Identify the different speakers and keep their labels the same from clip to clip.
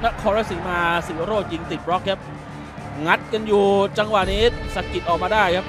Speaker 1: นครราชสีมาศิวโรจน์ยิงติดบล็อกครับงัดกันอยู่จังหวะนี้สกิดออกมาได้ครับ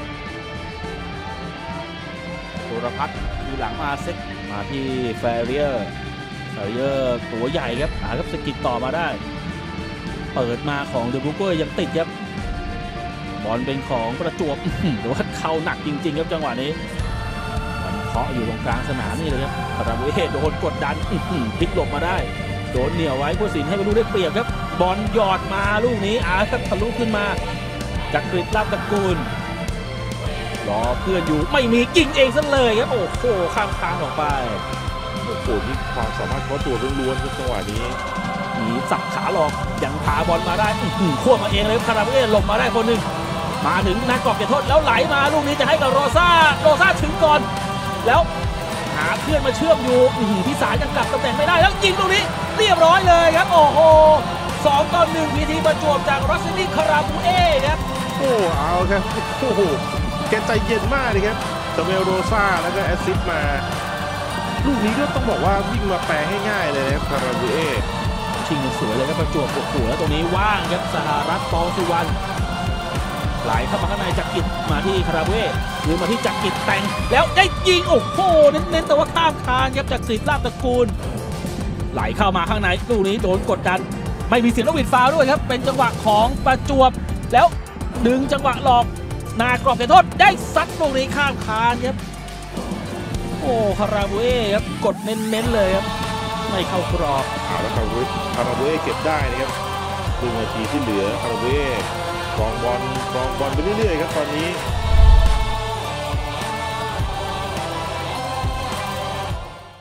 Speaker 1: โทรพัฒน์คือหลังมาเซ็ตมาที่แฟเรียร์ตัวใหญ่ครับครับสกิดต่อมาได้เปิดมาของเดบูเกอร์ยังติดครับบอลเป็นของประจวบแต่ว่าเข้าหนักจริงๆครับจังหวะนี้มันเคาะอยู่ตรงกลางสนามนี่เลยครับคาราบุเอะโดนกดดันพลิกหลบมาได้โดนเหนี่ยวไว้ผู้สินให้ไปดูได้เปรียบครับบอลหยอดมาลูกนี้ครับทะลุขึ้นมาจากกฤษ ลาภตระกูลรอเพื่อนอยู่ไม่มียิงเองซะเลยครับโอ้โหข้ามคานออกไป
Speaker 2: โอ้โหนี่ความสามารถเฉพาะตัวล้วนๆครับจังหวะนี้
Speaker 1: มีสับขาหลอกยังพาบอลมาได้ขั้วมาเองเลยคาราบุเอะหลบมาได้คนหนึ่งมาถึงนักกอบเขตโทษแล้วไหลมาลูกนี้จะให้กับโรซ่าถึงก่อนแล้วหาเพื่อนมาเชื่อมอยู่พิสารยังกลับตำแหน่งไม่ได้แล้วยิงตรงนี้เรียบร้อยเลยครับโอ้โห2-1พีทีประจวบจากรัสซิคาราบูเอ้ครับ
Speaker 2: โอ้เอาครับโอ้โหแกใจเย็นมากเลยครับซามูเอลโรซ่าแล้วก็แอสซิสต์มาลูกนี้ก็ต้องบอกว่าวิ่งมาแปลให้ง่ายเลยนะครับคาราบูเอ้
Speaker 1: ชิงสวยเลยครับประจวบโอ้โหแล้วตรงนี้ว่างครับสหรัฐปองสุวรรณไหลเข้ามาข้างในจักริดมาที่คาราบูเอ้หรือมาที่จักริดแต่งแล้วได้ยิงโอ้โหเน้นๆแต่ว่าข้ามคานครับจากกฤษ ลาภตระกูลไหลเข้ามาข้างในลูกนี้โดนกดดันไม่มีเสียงนกหวีดฟาวล์ด้วยครับเป็นจังหวะของประจวบแล้วดึงจังหวะหลอกนากรอบเขตโทษได้ซัดลูกนี้ข้ามคานครับโอ้คาราบูเอ้ครับกดเน้นๆเลยครับไม่เข้ากรอบ
Speaker 2: แล้วคาราบูเอ้เก็บได้นะครับ1 นาทีที่เหลือคาราบูเอ้ครองบอลไปเรื่อยๆครับตอนนี้